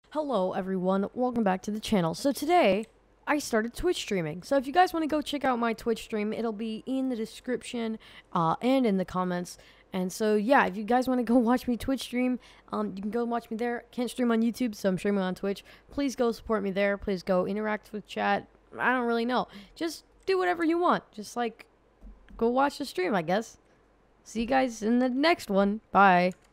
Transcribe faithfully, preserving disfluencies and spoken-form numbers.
Hello everyone, welcome back to the channel. So today, I started Twitch streaming. So if you guys want to go check out my Twitch stream, it'll be in the description uh, and in the comments. And so yeah, if you guys want to go watch me Twitch stream, um, you can go watch me there. Can't stream on YouTube, so I'm streaming on Twitch. Please go support me there. Please go interact with chat. I don't really know. Just do whatever you want. Just like, go watch the stream, I guess. See you guys in the next one. Bye.